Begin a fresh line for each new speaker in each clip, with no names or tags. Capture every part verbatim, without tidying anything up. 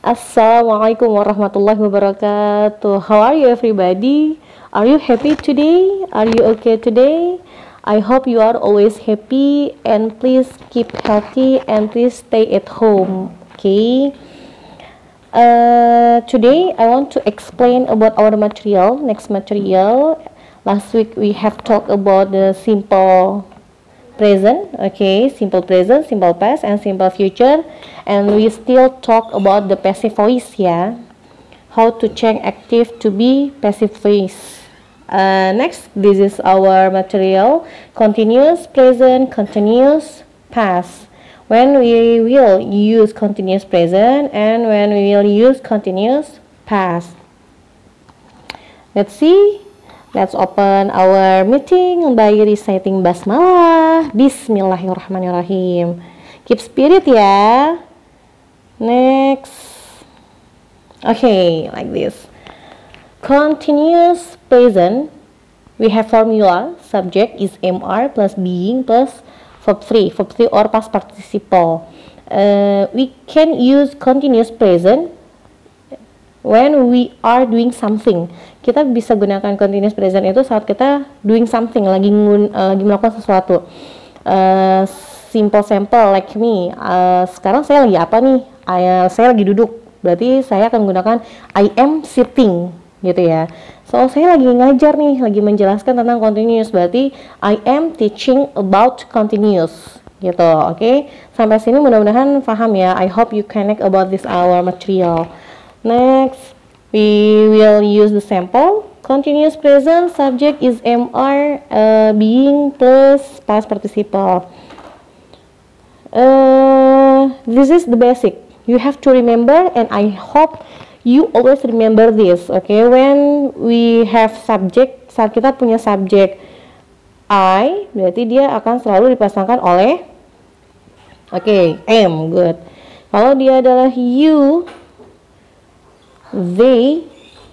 Assalamualaikum warahmatullahi wabarakatuh. How are you everybody? Are you happy today? Are you okay today? I hope you are always happy and please keep healthy and please stay at home. Okay. Uh, today I want to explain about our material. Next material. Last week we have talked about the simple present, okay, simple present, simple past, and simple future, and we still talk about the passive voice, yeah, how to change active to be passive voice. Uh, next, this is our material, continuous present, continuous past. When we will use continuous present and when we will use continuous past. Let's see. Let's open our meeting by reciting basmalah. Bismillahirrahmanirrahim. Keep spirit ya. Next. Okay, like this. Continuous present. We have formula. Subject is M R plus being plus verb three. Verb three or past participle. Uh, we can use continuous present when we are doing something. Kita bisa gunakan continuous present itu saat kita doing something, lagi ngun, uh, lagi melakukan sesuatu. Uh, simple sample like me. Uh, sekarang saya lagi apa nih? Uh, saya lagi duduk. Berarti saya akan menggunakan I am sitting, gitu ya. So saya lagi ngajar nih, lagi menjelaskan tentang continuous. Berarti I am teaching about continuous, gitu. Oke. Okay? Sampai sini mudah-mudahan paham ya. I hope you connect about this our material. Next, we will use the sample. Continuous present, subject is M R, uh, being plus past participle. Uh, this is the basic. You have to remember, and I hope you always remember this. Okay, when we have subject, saat kita punya subject I, berarti dia akan selalu dipasangkan oleh, oke, okay, am, good. Kalau dia adalah you, they,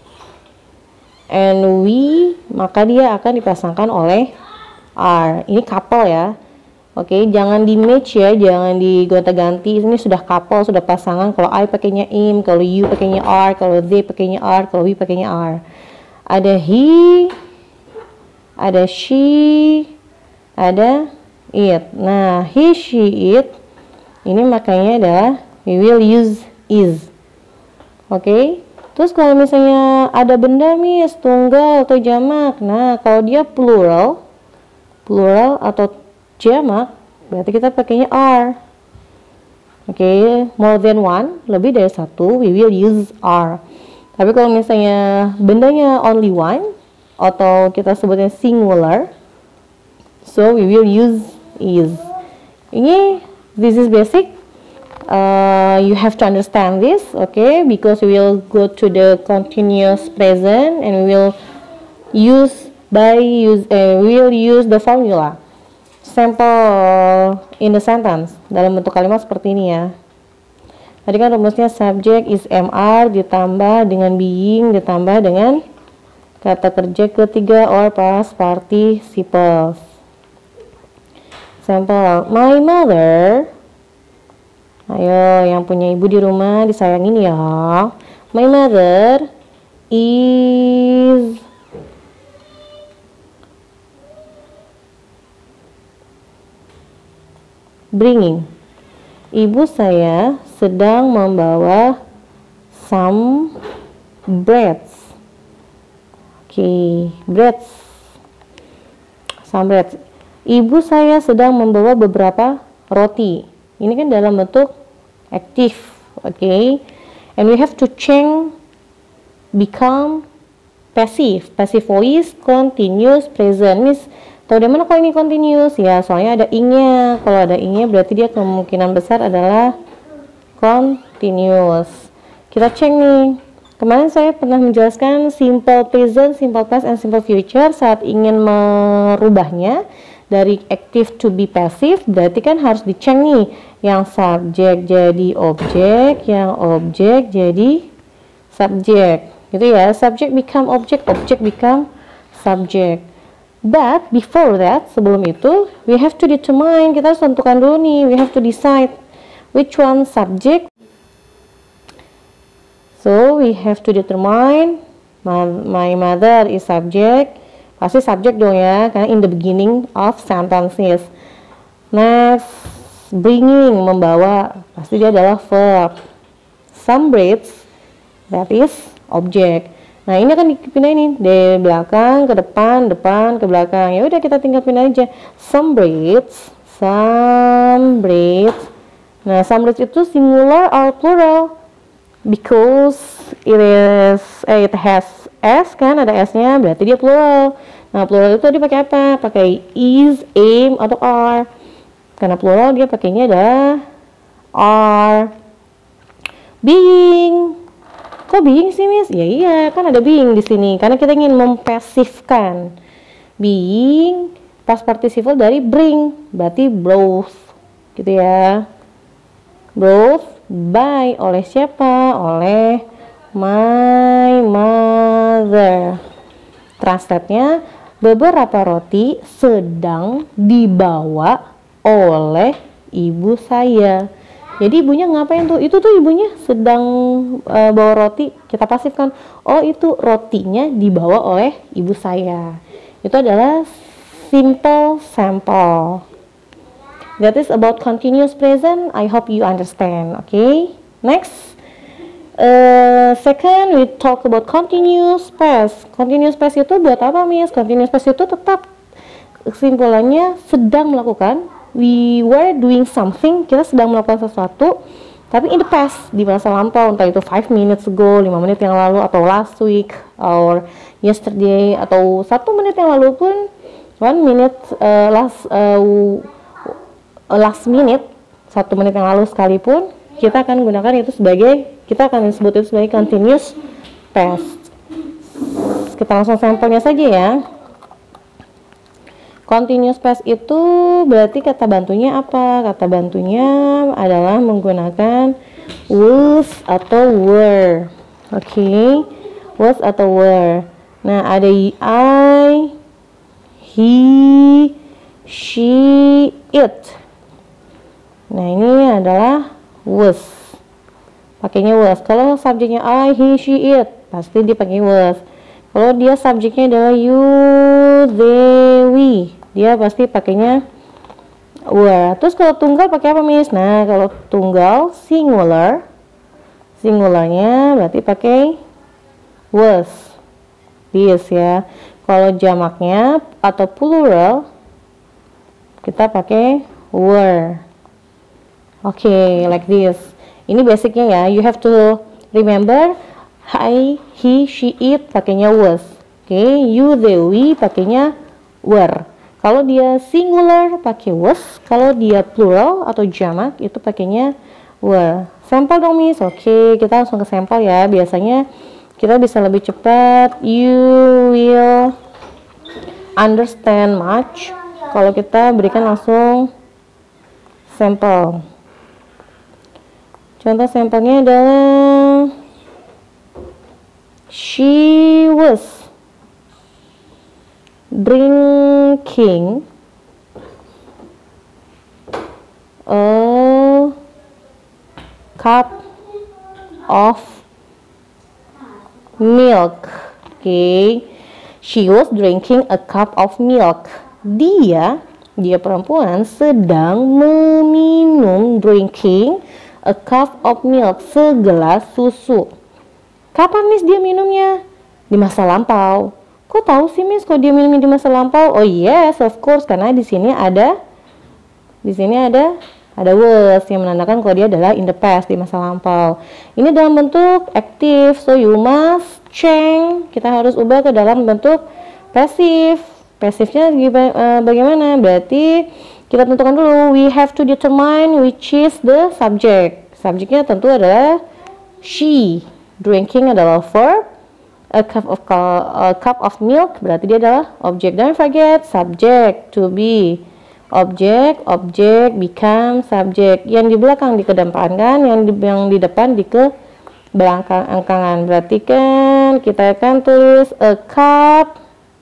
and we, maka dia akan dipasangkan oleh are. Ini couple ya. Oke, okay, jangan di match ya, jangan digonta-ganti. Ini sudah couple, sudah pasangan. Kalau I pakainya im, kalau you pakainya are, kalau they pakainya are, kalau we pakainya are. Ada he, ada she, ada it. Nah, he, she, it, ini makanya adalah we will use is. Oke. Okay? Terus kalau misalnya ada benda nih tunggal atau jamak, nah kalau dia plural, plural atau jamak, berarti kita pakainya are. Oke, okay, more than one, lebih dari satu, we will use are. Tapi kalau misalnya bendanya only one, atau kita sebutnya singular, so we will use is. Ini, this is basic. Uh, you have to understand this, okay, because we will go to the continuous present and we will use by use uh, we will use the formula sample in the sentence dalam bentuk kalimat seperti ini ya. Tadi kan rumusnya subject is M R ditambah dengan being ditambah dengan kata kerja ketiga or past participles. Sample, my mother. Ayo, yang punya ibu di rumah disayangin ya. My mother is bringing. Ibu saya sedang membawa some breads. Oke, okay, breads. Some breads. Ibu saya sedang membawa beberapa roti. Ini kan dalam bentuk active, oke, okay? And we have to change become passive, passive voice, continuous, present. Miss, tahu dari mana kalau ini continuous? Ya, soalnya ada ing-nya. Kalau ada ing-nya berarti dia kemungkinan besar adalah continuous. Kita cek nih. Kemarin saya pernah menjelaskan simple present, simple past, and simple future. Saat ingin merubahnya dari active to be passive, berarti kan harus dicek nih, yang subjek jadi objek, yang objek jadi subjek, gitu ya. Subject become object, object become subject. But before that, sebelum itu, we have to determine, kita harus tentukan dulu nih, we have to decide which one subject So we have to determine my, my mother is subject. Pasti subject dong ya, karena in the beginning of sentences. Next, bringing, membawa, pasti dia adalah verb. Some breeds, that is object. Nah ini akan dipindahin nih dari belakang ke depan, depan ke belakang. Ya udah kita tinggal pindah aja. Some breeds, some breeds. Nah some breeds itu singular or plural? Because it is, eh, it has s kan, ada s-nya, berarti dia plural. Nah plural itu dipakai apa? Pakai is, am, atau are. Karena plural dia pakainya adalah are. Being, kok being sih Miss? Ya iya, kan ada being di sini. Karena kita ingin mempasifkan. Being, past participle dari bring, berarti brought, gitu ya. Brought by, oleh siapa? Oleh my mother. Translate-nya, beberapa roti sedang dibawa oleh ibu saya. Jadi ibunya ngapain tuh? Itu tuh ibunya sedang uh, bawa roti. Kita pasifkan. Oh itu rotinya dibawa oleh ibu saya. Itu adalah simple sample. That is about continuous present. I hope you understand. Okay. Next. Uh, second, we talk about continuous past. Continuous past itu buat apa, Miss? Continuous past itu tetap kesimpulannya sedang melakukan. We were doing something, kita sedang melakukan sesuatu, tapi in the past, di masa lampau, entah itu five minutes ago, lima menit yang lalu, atau last week, or yesterday, atau satu menit yang lalu pun, one minute, uh, last, uh, last minute, satu menit yang lalu sekalipun, kita akan gunakan itu sebagai, kita akan sebut itu sebagai continuous past. Kita langsung sampelnya saja ya. Continuous past itu berarti kata bantunya apa? Kata bantunya adalah menggunakan was atau were. Oke, okay. Was atau were. Nah, ada I, he, she, it. Nah, ini adalah was. Pakainya was. Kalau subjeknya I, he, she, it, pasti dipakai was. Kalau dia subjeknya adalah you, they, we, dia pasti pakainya were. Terus kalau tunggal pakai apa, Miss? Nah, kalau tunggal singular, singularnya berarti pakai was, this ya. Kalau jamaknya atau plural, kita pakai were. Oke, okay, like this. Ini basicnya ya. You have to remember, I, he, she, it pakainya was. Oke, okay. You, they, we pakainya were. Kalau dia singular pakai was, kalau dia plural atau jamak itu pakainya were. Sampel dong, Miss. Oke, okay, kita langsung ke sampel ya. Biasanya kita bisa lebih cepat. You will understand much kalau kita berikan langsung sampel. Contoh sampelnya adalah she was drinking a cup of milk. Oke, okay. She was drinking a cup of milk. Dia, dia perempuan sedang meminum, drinking a cup of milk, segelas susu. Kapan, Miss, dia minumnya? Di masa lampau. Kok tahu sih, Miss, kok dia minum di masa lampau? Oh yes, of course, karena di sini ada di sini ada ada was yang menandakan kalau dia adalah in the past, di masa lampau. Ini dalam bentuk aktif, so you must change. Kita harus ubah ke dalam bentuk pasif. Pasifnya bagaimana? Berarti kita tentukan dulu, we have to determine which is the subject. Subjeknya tentu adalah she. Drinking adalah verb. A cup of a cup of milk berarti dia adalah object. Don't forget subject, to be, object, object, become, subject. Yang di belakang dikedepankan, yang di yang di depan di ke belakang angkangan. Berarti kan kita akan tulis a cup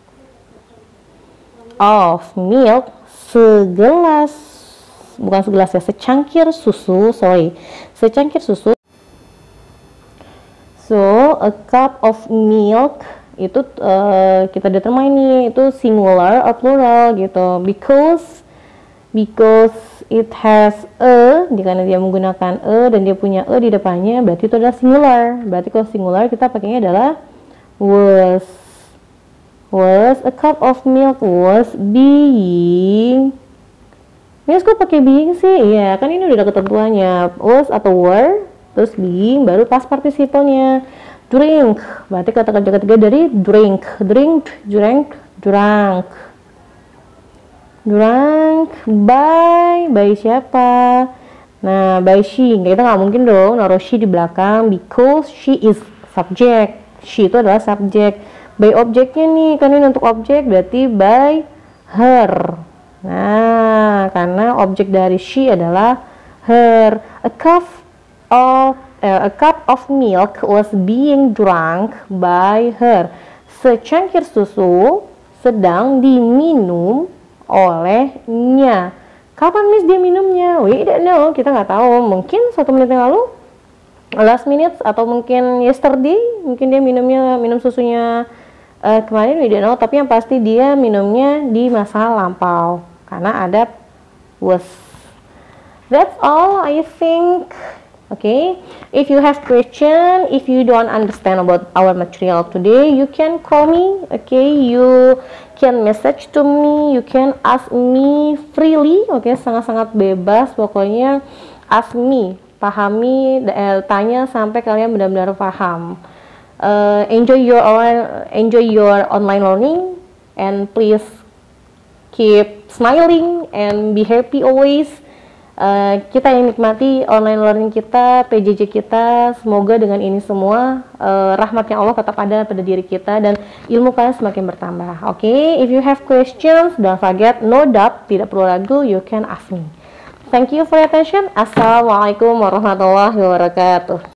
of milk, segelas, bukan segelas ya, secangkir susu, sorry, secangkir susu. So a cup of milk itu uh, kita determine nih itu singular or plural gitu, because because it has a, karena dia menggunakan a dan dia punya a di depannya, berarti itu adalah singular. Berarti kalau singular kita pakainya adalah was. Was a cup of milk was being. Miss kok pakai being sih? Iya, kan ini udah ada ketentuannya. Was atau were, terus being baru past participle-nya. Drink, berarti kata kerja ketiga dari drink, drink, drank, drank, drank, by, by siapa? Nah, by she, kita nggak mungkin dong naruh she di belakang, because she is subject, she itu adalah subject. By objeknya nih, kan ini untuk objek, berarti by her. Nah, karena objek dari she adalah her. A cup of Uh, a cup of milk was being drunk by her. Secangkir susu sedang diminum olehnya. Kapan Miss dia minumnya? We don't know, kita nggak tahu. Mungkin satu menit yang lalu, last minute, atau mungkin yesterday. Mungkin dia minumnya minum susunya uh, kemarin, we don't know. Tapi yang pasti dia minumnya di masa lampau karena ada was. That's all I think. Okay, if you have question, if you don't understand about our material today, you can call me. Okay, you can message to me, you can ask me freely. Okay, sangat-sangat bebas pokoknya. Ask me, pahami, eh, tanya sampai kalian benar-benar paham. Uh, enjoy your enjoy your online learning, and please keep smiling and be happy always. Uh, kita yang nikmati online learning kita, P J J kita, semoga dengan ini semua uh, rahmatnya Allah tetap ada pada diri kita dan ilmu kalian semakin bertambah. Oke, okay? If you have questions, don't forget, no doubt, tidak perlu ragu, you can ask me. Thank you for your attention. Assalamualaikum warahmatullahi wabarakatuh.